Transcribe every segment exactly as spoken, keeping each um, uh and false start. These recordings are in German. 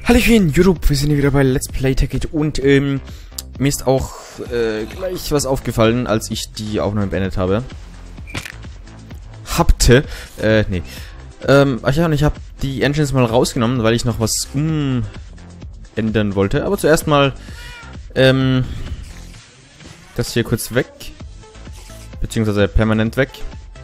Hallöchen, YouTube, wir sind hier wieder bei Let's Play Tekkit und ähm, mir ist auch äh, gleich was aufgefallen, als ich die Aufnahme beendet habe. Habte, äh, nee. Ähm, ach ja, und ich habe die Engines mal rausgenommen, weil ich noch was umändern wollte. Aber zuerst mal, ähm, das hier kurz weg. Beziehungsweise permanent weg.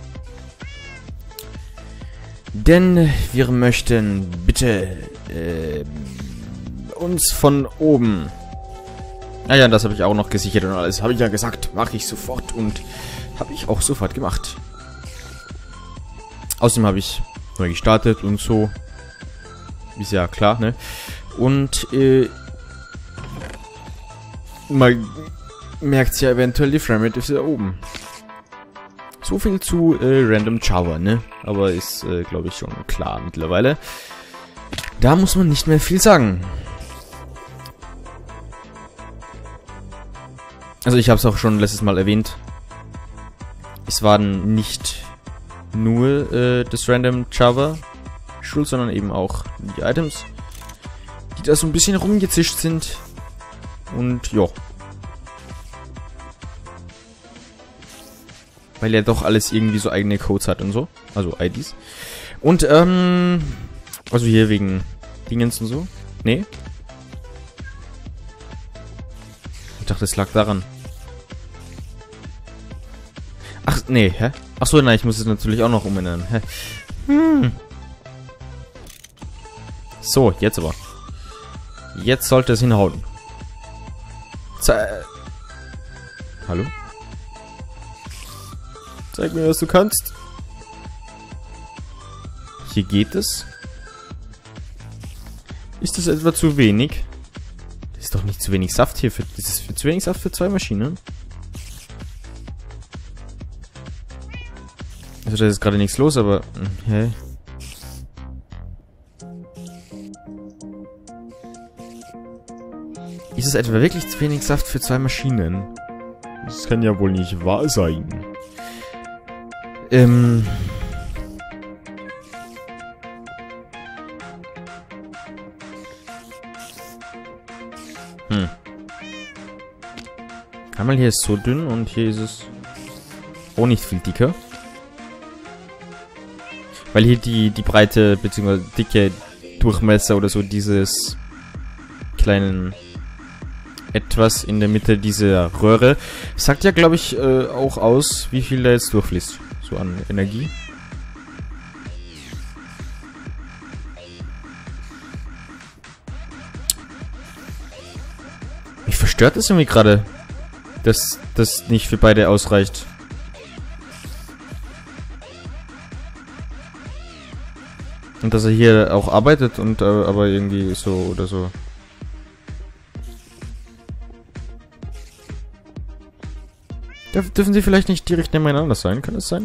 Denn wir möchten bitte äh, uns von oben... Naja, das habe ich auch noch gesichert und alles. Habe ich ja gesagt, mache ich sofort und habe ich auch sofort gemacht. Außerdem habe ich neu gestartet und so. Ist ja klar, ne? Und äh, man merkt ja eventuell die Framerate ist da oben. So viel zu äh, Random Java, ne? Aber ist, äh, glaube ich, schon klar mittlerweile. Da muss man nicht mehr viel sagen. Also ich habe es auch schon letztes Mal erwähnt. Es waren nicht nur äh, das Random Java schuld, sondern eben auch die Items, die da so ein bisschen rumgezischt sind. Und ja. Weil er doch alles irgendwie so eigene Codes hat und so. Also I Ds. Und, ähm... Also hier wegen Dingens und so. Nee. Ich dachte, es lag daran. Ach, nee, hä? Ach so, nein, ich muss es natürlich auch noch umändern. Hä? Hm. So, jetzt aber. Jetzt sollte es hinhauen. Ze Hallo? Zeig mir, was du kannst. Hier geht es. Ist das etwa zu wenig? Das ist doch nicht zu wenig Saft hier. Für, das ist für zu wenig Saft für zwei Maschinen. Also da ist gerade nichts los, aber... Hä? Ist es etwa wirklich zu wenig Saft für zwei Maschinen? Das kann ja wohl nicht wahr sein. Ähm... Hm. Einmal hier ist so dünn und hier ist es auch nicht viel dicker. Weil hier die, die Breite bzw. dicke Durchmesser oder so dieses kleinen etwas in der Mitte dieser Röhre sagt ja, glaube ich, äh, auch aus, wie viel da jetzt durchfließt. So an Energie. Mich verstört das irgendwie gerade, dass das nicht für beide ausreicht. Und dass er hier auch arbeitet und äh, aber irgendwie so oder so. Dürf, dürfen sie vielleicht nicht direkt nebeneinander sein? Kann es sein?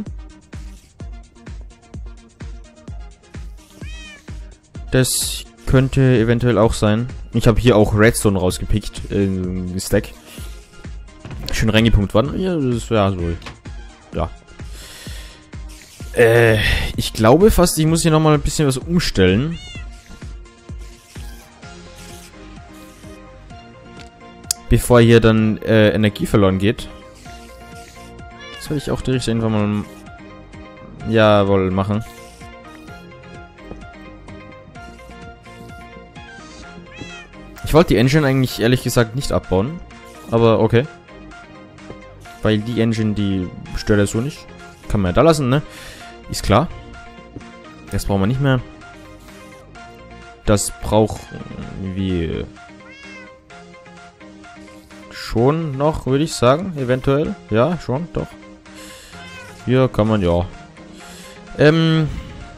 Das könnte eventuell auch sein. Ich habe hier auch Redstone rausgepickt. Äh, Stack. Schön reingepumpt worden. Ja, das wäre wohl. Ja. Äh, ich glaube fast, ich muss hier nochmal ein bisschen was umstellen. Bevor hier dann äh, Energie verloren geht. Das werde ich auch direkt einfach mal... Jawohl, machen. Ich wollte die Engine eigentlich ehrlich gesagt nicht abbauen. Aber okay. Weil die Engine, die stört er so nicht. Kann man ja da lassen, ne? Ist klar. Das brauchen wir nicht mehr. Das brauchen wir schon noch, würde ich sagen. Eventuell. Ja, schon, doch. Hier kann man, ja. Ähm...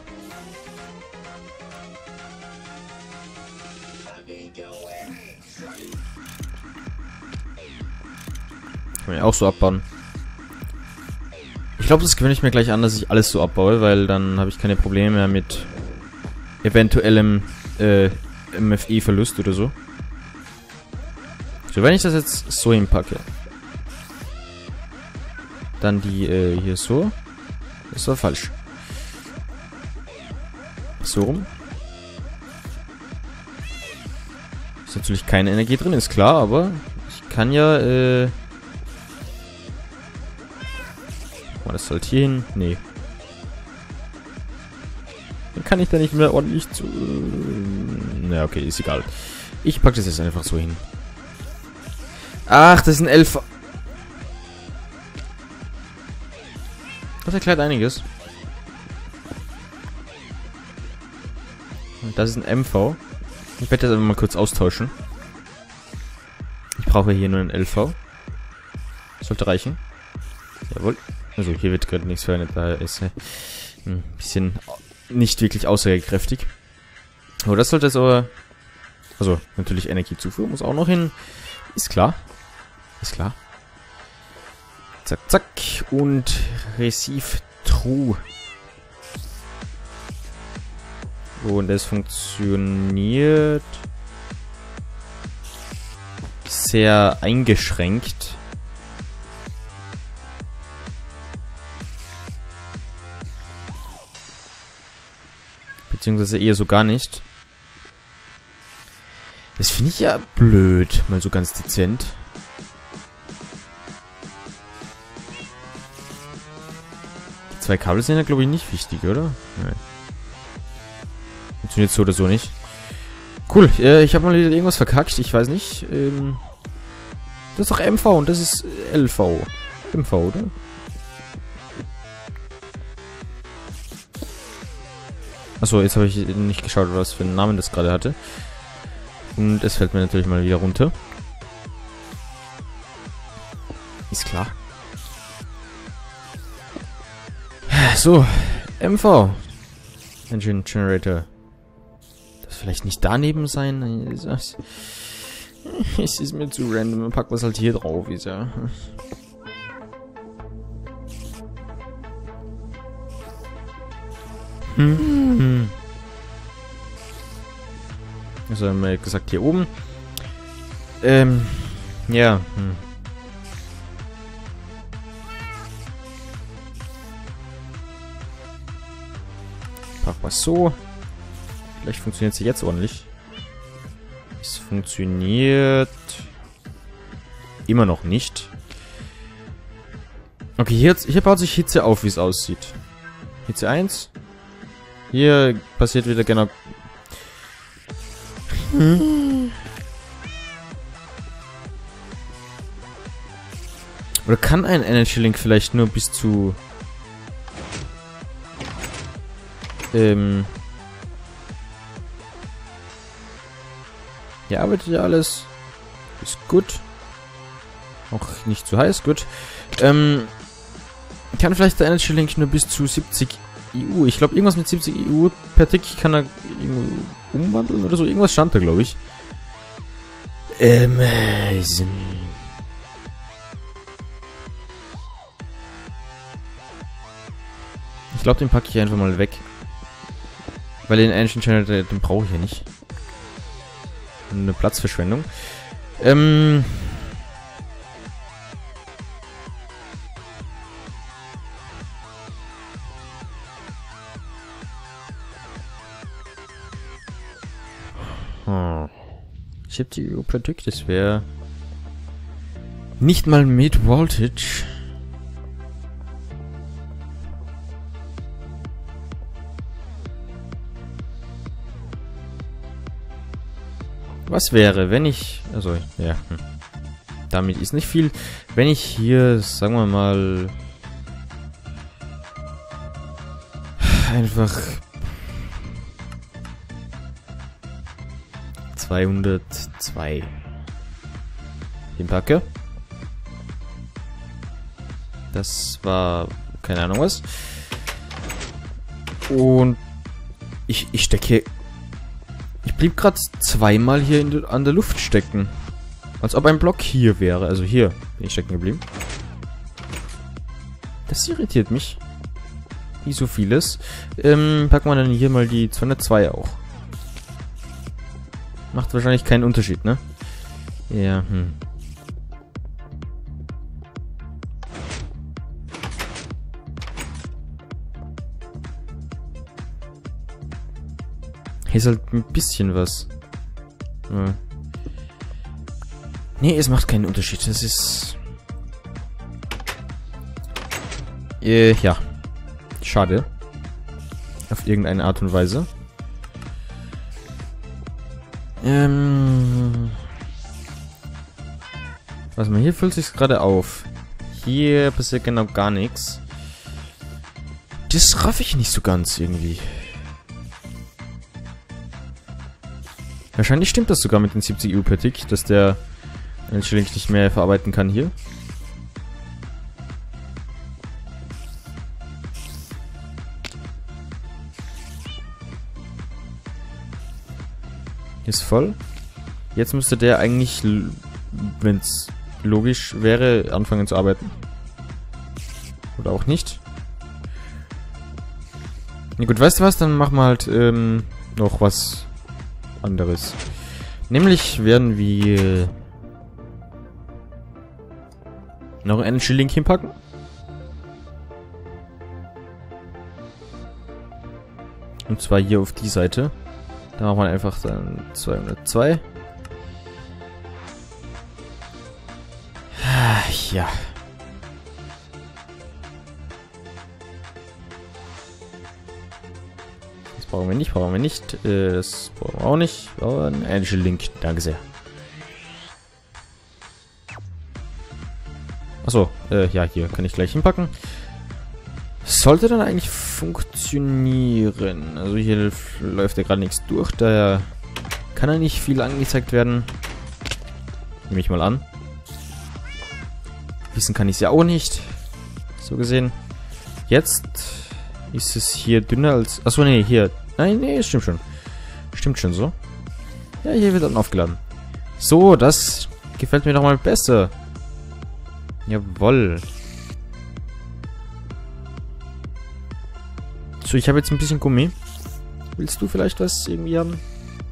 Kann man ja auch so abbauen. Ich glaube, das gewöhne ich mir gleich an, dass ich alles so abbaue, weil dann habe ich keine Probleme mehr mit eventuellem äh, M F E-Verlust oder so. So, wenn ich das jetzt so hinpacke, dann die äh, hier so. Das war falsch. So rum. Ist natürlich keine Energie drin, ist klar, aber ich kann ja, äh... Mal das halt hier hin. Nee. Dann kann ich da nicht mehr ordentlich zu... Na, okay, ist egal. Ich packe das jetzt einfach so hin. Ach, das ist ein Elfer. Das erklärt einiges. Und das ist ein M V. Ich werde das einfach mal kurz austauschen. Ich brauche hier nur einen L V. Sollte reichen. Jawohl. Also hier wird gerade nichts verwendet. Da ist äh, ein bisschen nicht wirklich aussagekräftig. Aber das sollte jetzt aber... Also natürlich Energiezufuhr muss auch noch hin. Ist klar. Ist klar. Zack, zack. Und Receive True. Und das funktioniert sehr eingeschränkt. Beziehungsweise eher so gar nicht. Das finde ich ja blöd, mal so ganz dezent. Die zwei Kabel sind ja, glaube ich, nicht wichtig, oder? Nein. Funktioniert so oder so nicht. Cool, äh, ich habe mal wieder irgendwas verkackt, ich weiß nicht. Ähm, das ist doch M V und das ist L V. M V, oder? Achso, jetzt habe ich nicht geschaut, was für einen Namen das gerade hatte. Und es fällt mir natürlich mal wieder runter. Ist klar. So, M V. Engine Generator. Das vielleicht nicht daneben sein? Es ist mir zu random. Pack was halt hier drauf ist, ja. Hm. Also haben wir gesagt hier oben. Ähm, ja. Hm. Pack was so. Vielleicht funktioniert sie jetzt ordentlich. Es funktioniert immer noch nicht. Okay, hier, hier baut sich Hitze auf, wie es aussieht. Hitze eins. Hier passiert wieder genau... Hm. Oder kann ein Energy Link vielleicht nur bis zu... Ähm... Hier arbeitet ja alles. Ist gut. Auch nicht zu heiß, gut. Ähm... Kann vielleicht der Energy Link nur bis zu siebzig E U. Ich glaube, irgendwas mit siebzig E U per Tick kann er umwandeln oder so. Irgendwas stand da, glaube ich. Amazing. Ich glaube, den packe ich einfach mal weg. Weil den Engine Generator, den brauche ich ja nicht. Eine Platzverschwendung. Ähm... siebzig E U per Tick, das wäre nicht mal Mid Voltage. Was wäre, wenn ich, also ja, hm. damit ist nicht viel, wenn ich hier, sagen wir mal, einfach zweihundertzwei hinpacke. Das war keine Ahnung was. Und ich, ich stecke. Ich blieb gerade zweimal hier in, an der Luft stecken. Als ob ein Block hier wäre. Also hier bin ich stecken geblieben. Das irritiert mich. Wie so vieles. Ähm, packen wir dann hier mal die zweihundertzwei auch. Macht wahrscheinlich keinen Unterschied, ne? Ja, hm. Hier ist halt ein bisschen was. Ja. Nee, es macht keinen Unterschied. Das ist... Äh, ja. Schade. Auf irgendeine Art und Weise. Ähm... Warte mal, hier füllt sich's gerade auf. Hier passiert genau gar nichts. Das raff ich nicht so ganz irgendwie. Wahrscheinlich stimmt das sogar mit dem siebzig U per Tick, dass der Energy Link nicht mehr verarbeiten kann hier. Hier ist voll. Jetzt müsste der eigentlich, wenn es logisch wäre, anfangen zu arbeiten. Oder auch nicht. Na gut, weißt du was? Dann machen wir halt ähm, noch was anderes. Nämlich werden wir noch einen Energy Link hinpacken. Und zwar hier auf die Seite. Da machen wir einfach dann zweihundertzwei. Ja. Das brauchen wir nicht, brauchen wir nicht. Äh, das brauchen wir auch nicht. Aber ein Energy Link. Danke sehr. Achso, äh, ja, hier kann ich gleich hinpacken. Sollte dann eigentlich funktionieren. Also hier läuft ja gerade nichts durch, daher kann er nicht viel angezeigt werden. Nehme ich mal an. Wissen kann ich es ja auch nicht. So gesehen. Jetzt ist es hier dünner als... Achso, nee, hier. Nein, nee, stimmt schon. Stimmt schon so. Ja, hier wird dann aufgeladen. So, das gefällt mir doch mal besser. Jawoll. So, ich habe jetzt ein bisschen Gummi. Willst du vielleicht was irgendwie haben?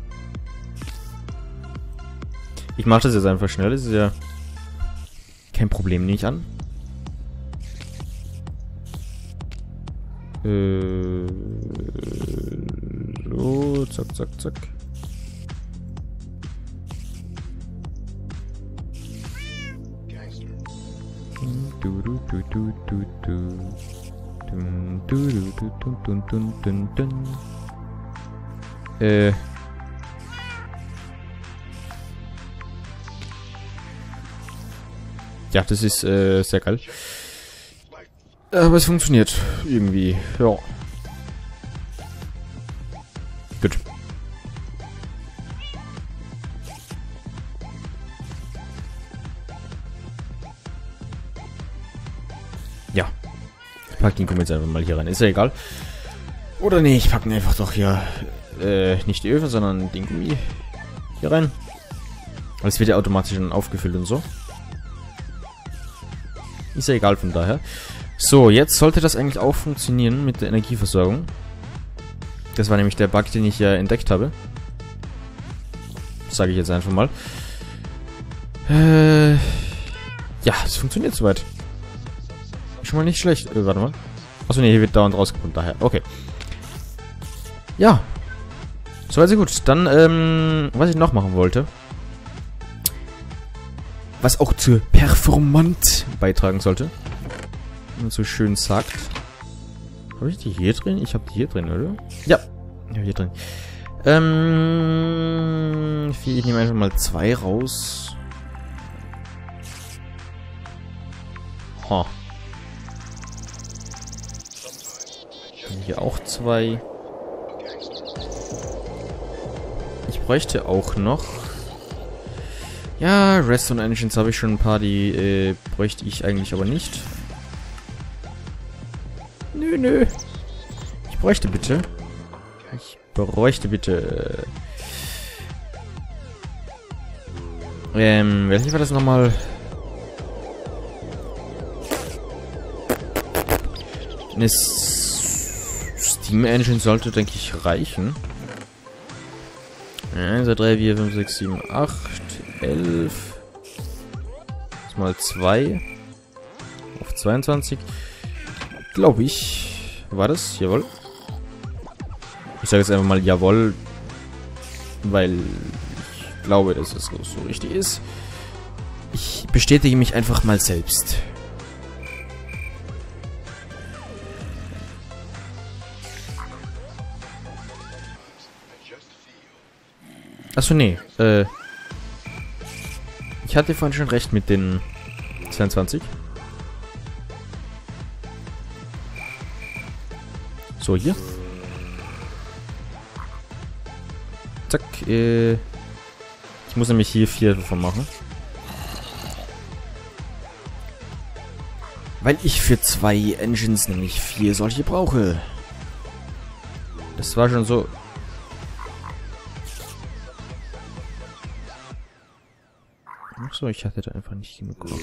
Ich mache das jetzt einfach schnell. Das ist ja kein Problem, nehme ich an. Äh, so, zack, zack, zack. Du, du, du, du, du, du. Dun, du, du, du, dun, dun, dun, dun, dun. Äh. Ja, das ist äh, sehr geil. Aber es funktioniert irgendwie. Ja. Gut. Ja. Ich pack den Gummi jetzt einfach mal hier rein. Ist ja egal. Oder nee, ich packe einfach doch hier äh, nicht die Öfen, sondern den Gummi hier rein. Es wird ja automatisch dann aufgefüllt und so. Ist ja egal von daher. So, jetzt sollte das eigentlich auch funktionieren mit der Energieversorgung. Das war nämlich der Bug, den ich ja entdeckt habe. Sage ich jetzt einfach mal. Äh, ja, es funktioniert soweit. Schon mal nicht schlecht. Äh, warte mal. Achso, ne, hier wird dauernd rausgepumpt, daher. Okay. Ja. Soweit so gut. Dann, ähm, was ich noch machen wollte. Was auch zur Performance beitragen sollte. Wenn man so schön sagt. Habe ich die hier drin? Ich habe die hier drin, oder? Ja. Ja, hier drin. Ähm, ich nehme einfach mal zwei raus. Ha. Hier auch zwei. Ich bräuchte auch noch... Ja, Redstone Engines habe ich schon ein paar, die äh, bräuchte ich eigentlich aber nicht. Nö, nö. Ich bräuchte bitte... Ich bräuchte bitte... Ähm, welche war das nochmal? Eine Steam Engine sollte, denke ich, reichen. eins, zwei, drei, vier, fünf, sechs, sieben, acht, elf. Das mal zwei. Auf zweiundzwanzig. Glaube ich. War das? Jawohl. Ich sage jetzt einfach mal jawohl. Weil ich glaube, dass es so richtig ist. Ich bestätige mich einfach mal selbst. Achso, nee. Äh, ich hatte vorhin schon recht mit den zweiundzwanzig. So, hier. Zack. Äh, ich muss nämlich hier vier davon machen. Weil ich für zwei Engines nämlich vier solche brauche. Das war schon so... Achso, ich hatte da einfach nicht genug drauf.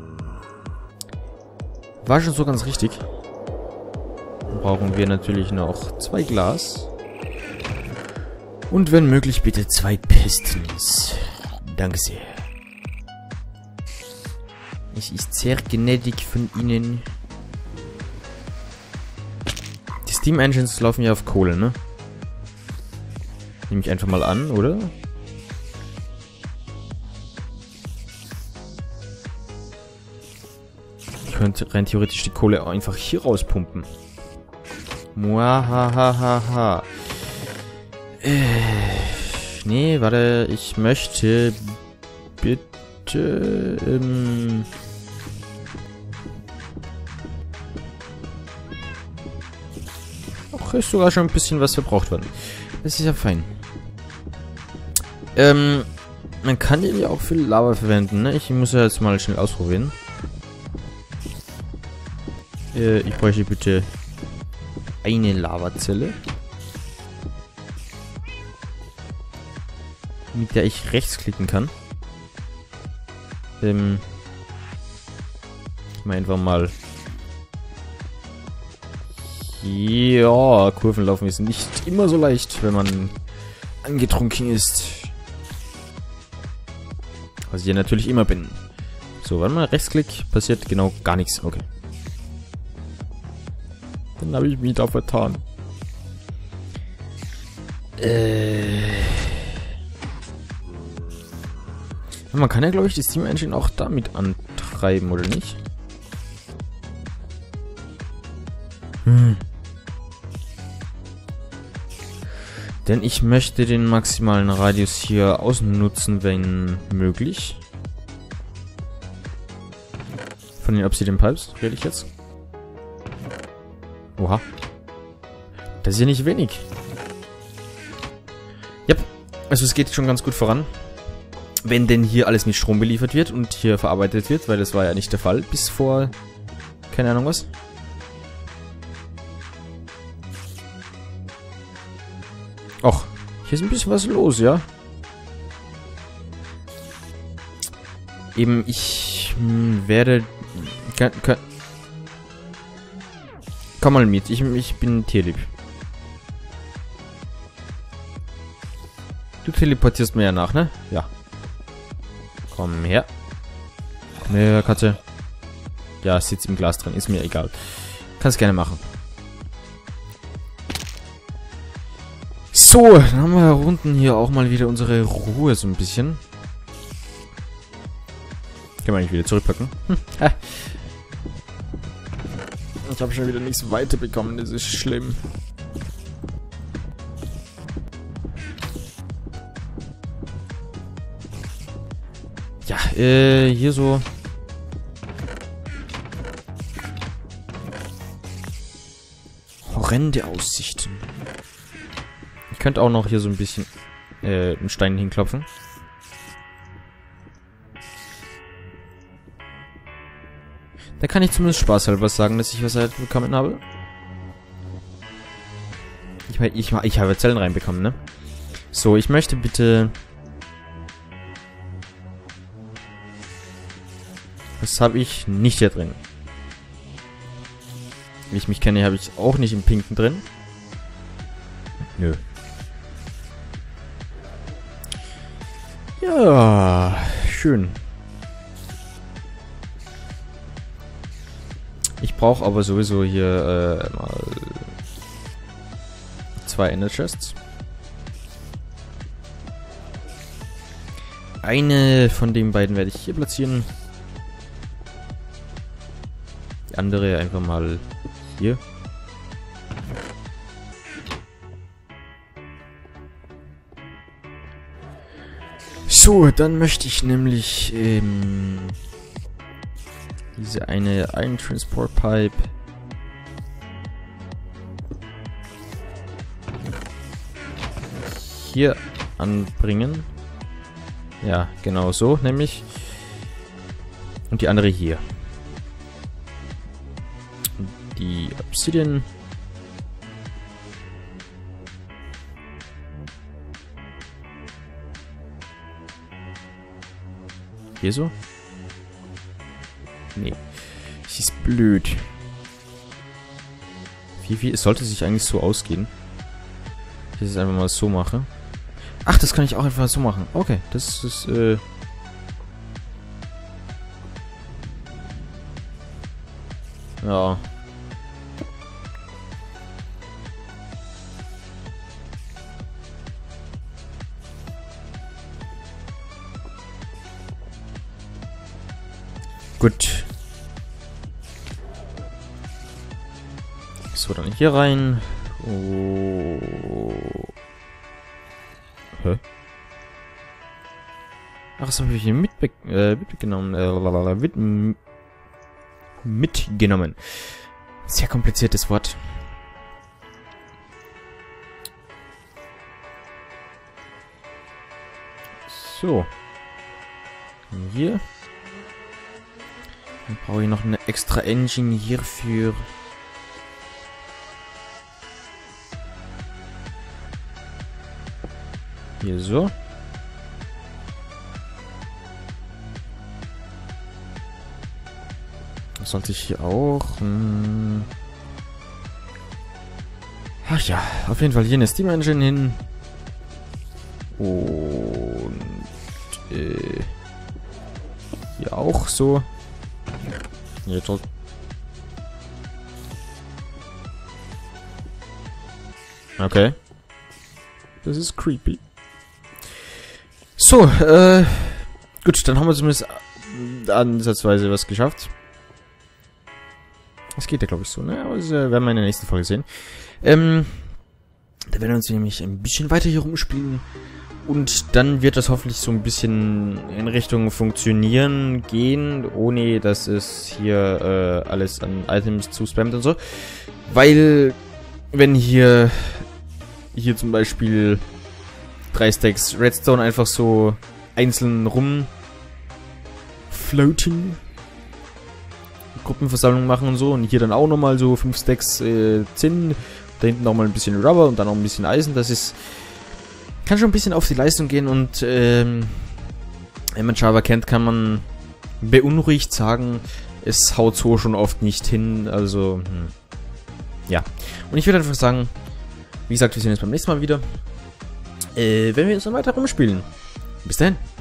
War schon so ganz richtig. Dann brauchen wir natürlich noch zwei Glas. Und wenn möglich bitte zwei Pistons. Danke sehr. Es ist sehr gnädig von Ihnen. Die Steam Engines laufen ja auf Kohle, ne? Nehme ich einfach mal an, oder? Ich könnte rein theoretisch die Kohle auch einfach hier rauspumpen. Muahahaha. Äh, nee, warte, ich möchte bitte ähm, auch ist sogar schon ein bisschen was verbraucht worden. Das ist ja fein. Ähm, man kann den ja auch für Lava verwenden, ne? Ich muss ja jetzt mal schnell ausprobieren. Äh, ich bräuchte bitte eine Lavazelle, mit der ich rechtsklicken kann. Ähm, ich meine einfach mal. Ja, Kurven laufen ist nicht immer so leicht, wenn man angetrunken ist. Was ich ja natürlich immer bin. So, warte mal, Rechtsklick, passiert genau gar nichts. Okay. Dann habe ich mich da vertan. Äh. Man kann ja, glaube ich, die Steam Engine auch damit antreiben, oder nicht? Hm. Denn ich möchte den maximalen Radius hier ausnutzen, wenn möglich. Von den Obsidian Pipes rede ich jetzt. Oha. Das ist ja nicht wenig. Yep. Also es geht schon ganz gut voran. Wenn denn hier alles mit Strom beliefert wird und hier verarbeitet wird, weil das war ja nicht der Fall bis vor... keine Ahnung was. Och, hier ist ein bisschen was los, ja? Eben, ich mh, werde... Kann, kann, komm mal mit, ich, ich bin tierlieb. Du teleportierst mir ja nach, ne? Ja. Komm her. Komm her, Katze. Ja, sitzt im Glas drin, ist mir egal. Kannst gerne machen. So, dann haben wir unten hier auch mal wieder unsere Ruhe so ein bisschen. Können wir eigentlich wieder zurückpacken. Hm. Ah. Ich habe schon wieder nichts weiterbekommen, das ist schlimm. Ja, äh, hier so. Horrende Aussichten. Ich könnte auch noch hier so ein bisschen äh, einen Stein hinklopfen. Da kann ich zumindest spaßhalber sagen, dass ich was halt bekommen habe. Ich meine, ich, ich habe Zellen reinbekommen, ne? So, ich möchte bitte... Was habe ich nicht hier drin? Wie ich mich kenne, habe ich auch nicht im Pinken drin. Nö. Ja, schön. Ich brauche aber sowieso hier äh, mal zwei Ender Chests. eine von den beiden werde ich hier platzieren. Die andere einfach mal hier. So, dann möchte ich nämlich ähm, diese eine Iron Transport Pipe hier anbringen. Ja, genau so, nämlich. Und die andere hier. Und die Obsidian. Hier so? Nee. Das ist blöd. Wie, wie, es sollte sich eigentlich so ausgehen. Ich das einfach mal so mache. Ach, das kann ich auch einfach so machen. Okay, das ist, äh... ja. Gut. So, dann hier rein. Oh. Hä? Ach, das habe ich hier mitbe äh, mitgenommen. Äh, mit mitgenommen. Sehr kompliziertes Wort. So. Und hier. Dann brauche ich noch eine extra Engine hierfür. Hier so. Das sollte ich hier auch. Hm. Ach ja, auf jeden Fall hier eine Steam Engine hin. Und äh, hier auch so. Hier toll. Okay. Das ist creepy. So, äh, gut, dann haben wir zumindest ansatzweise was geschafft. Das geht ja, glaube ich, so, ne? Aber das äh, werden wir in der nächsten Folge sehen. Ähm, da werden wir uns nämlich ein bisschen weiter hier rumspielen. Und dann wird das hoffentlich so ein bisschen in Richtung Funktionieren gehen, ohne dass es hier äh, alles an Items zuspammt und so. Weil, wenn hier, hier zum Beispiel drei Stacks Redstone einfach so einzeln rumfloaten, Gruppenversammlung machen und so, und hier dann auch nochmal so fünf Stacks äh, Zinn, da hinten nochmal ein bisschen Rubber und dann auch ein bisschen Eisen, das ist, kann schon ein bisschen auf die Leistung gehen, und ähm, wenn man Java kennt, kann man beunruhigt sagen, es haut so schon oft nicht hin, also, hm. Ja. Und ich würde einfach sagen, wie gesagt, wir sehen uns beim nächsten Mal wieder, äh, wenn wir uns dann weiter rumspielen. Bis dahin.